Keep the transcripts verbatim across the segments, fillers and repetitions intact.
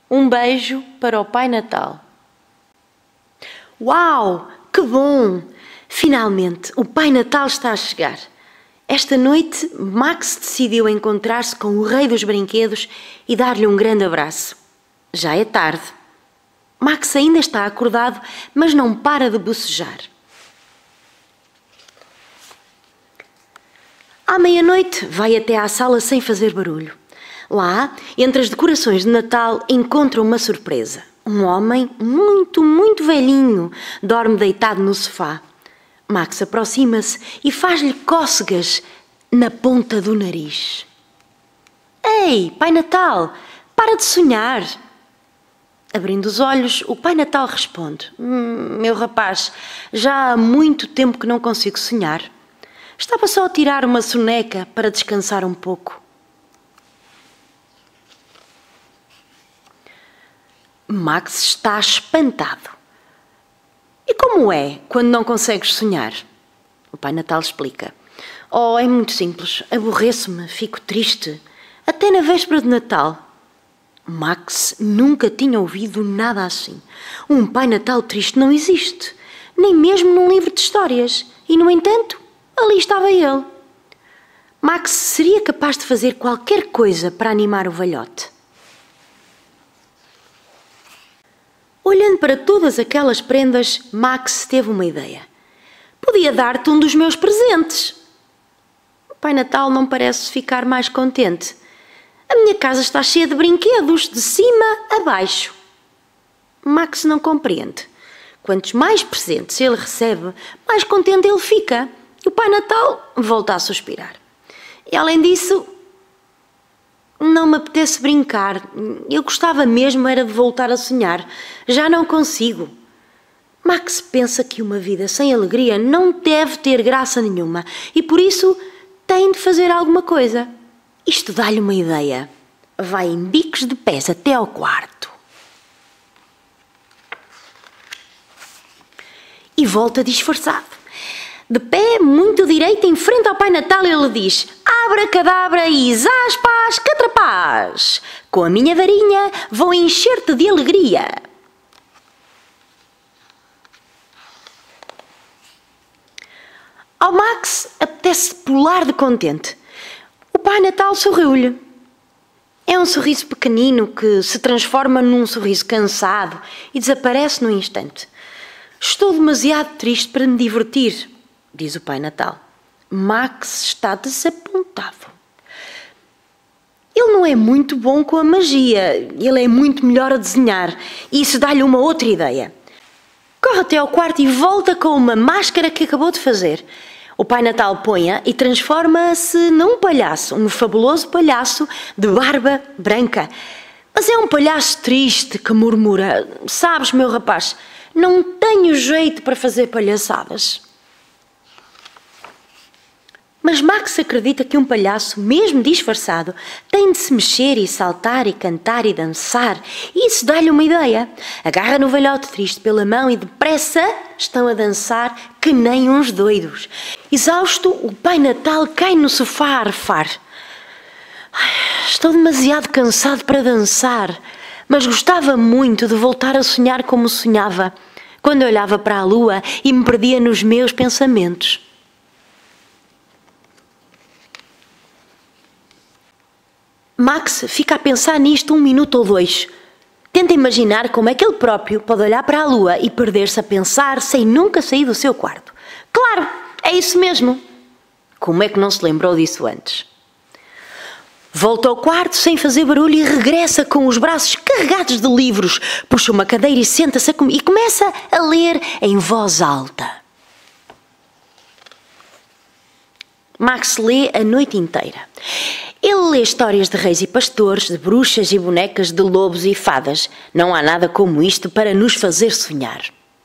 Um beijo para o Pai Natal. Uau, que bom! Finalmente, o Pai Natal está a chegar. Esta noite, Max decidiu encontrar-se com o Rei dos Brinquedos e dar-lhe um grande abraço. Já é tarde. Max ainda está acordado, mas não para de bocejar. À meia-noite, vai até à sala sem fazer barulho. Lá, entre as decorações de Natal, encontra uma surpresa. Um homem muito, muito velhinho dorme deitado no sofá. Max aproxima-se e faz-lhe cócegas na ponta do nariz. Ei, Pai Natal, para de sonhar! Abrindo os olhos, o Pai Natal responde: hum, meu rapaz, já há muito tempo que não consigo sonhar. Estava só a tirar uma soneca para descansar um pouco. Max está espantado. E como é quando não consegues sonhar? O Pai Natal explica. Oh, é muito simples. Aborreço-me, fico triste. Até na véspera de Natal. Max nunca tinha ouvido nada assim. Um Pai Natal triste não existe. Nem mesmo num livro de histórias. E, no entanto, ali estava ele. Max seria capaz de fazer qualquer coisa para animar o velhote. Olhando para todas aquelas prendas, Max teve uma ideia. Podia dar-te um dos meus presentes. O Pai Natal não parece ficar mais contente. A minha casa está cheia de brinquedos, de cima a baixo. Max não compreende. Quantos mais presentes ele recebe, mais contente ele fica. E o Pai Natal volta a suspirar. E além disso, não me apetece brincar. Eu gostava mesmo era de voltar a sonhar. Já não consigo. Max pensa que uma vida sem alegria não deve ter graça nenhuma e por isso tem de fazer alguma coisa. Isto dá-lhe uma ideia. Vai em bicos de pés até ao quarto. E volta disfarçado. De pé, muito direito, em frente ao Pai Natal, ele diz: abracadabra e zaspas, catrapás. Com a minha varinha vou encher-te de alegria. Ao Max apetece pular de contente. O Pai Natal sorriu-lhe. É um sorriso pequenino que se transforma num sorriso cansado e desaparece num instante. Estou demasiado triste para me divertir, diz o Pai Natal. Max está desapontado. Ele não é muito bom com a magia, ele é muito melhor a desenhar e isso dá-lhe uma outra ideia. Corre até ao quarto e volta com uma máscara que acabou de fazer. O Pai Natal põe-a e transforma-se num palhaço, um fabuloso palhaço de barba branca. Mas é um palhaço triste que murmura: sabes, meu rapaz, não tenho jeito para fazer palhaçadas. Mas Max acredita que um palhaço, mesmo disfarçado, tem de se mexer e saltar e cantar e dançar. E isso dá-lhe uma ideia. Agarra no velhote triste pela mão e depressa estão a dançar que nem uns doidos. Exausto, o Pai Natal cai no sofá a arfar. Estou demasiado cansado para dançar, mas gostava muito de voltar a sonhar como sonhava, quando olhava para a lua e me perdia nos meus pensamentos. Max fica a pensar nisto um minuto ou dois. Tenta imaginar como é que ele próprio pode olhar para a lua e perder-se a pensar sem nunca sair do seu quarto. Claro, é isso mesmo. Como é que não se lembrou disso antes? Volta ao quarto sem fazer barulho e regressa com os braços carregados de livros. Puxa uma cadeira e senta-se e começa a ler em voz alta. Max lê a noite inteira. Ele lê histórias de reis e pastores, de bruxas e bonecas, de lobos e fadas. Não há nada como isto para nos fazer sonhar.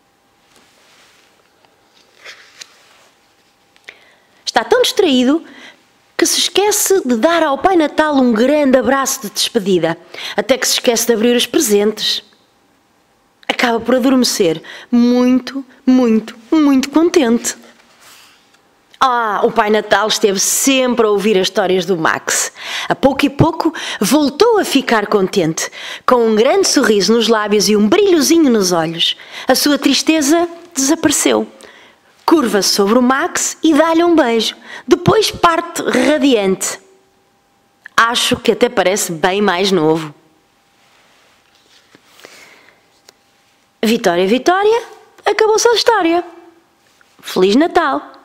Está tão distraído que se esquece de dar ao Pai Natal um grande abraço de despedida, até que se esquece de abrir os presentes. Acaba por adormecer, muito, muito, muito contente. Ah, o Pai Natal esteve sempre a ouvir as histórias do Max. A pouco e pouco voltou a ficar contente, com um grande sorriso nos lábios e um brilhozinho nos olhos. A sua tristeza desapareceu. Curva-se sobre o Max e dá-lhe um beijo. Depois parte radiante. Acho que até parece bem mais novo. Vitória, Vitória, acabou-se a história. Feliz Natal!